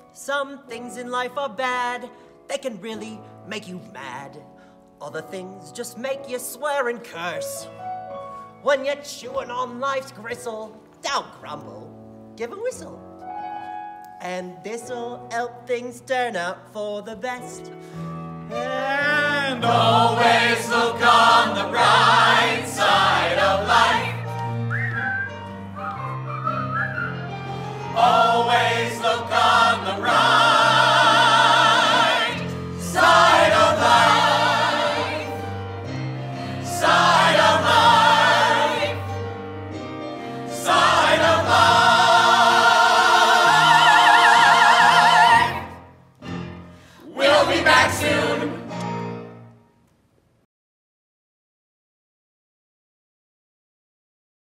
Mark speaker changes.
Speaker 1: Some things in life are bad. They can really make you mad. Other things just make you swear and curse. When you're chewing on life's gristle, don't grumble, give a whistle. And this'll help things turn out for the best.
Speaker 2: And always look on the bright side.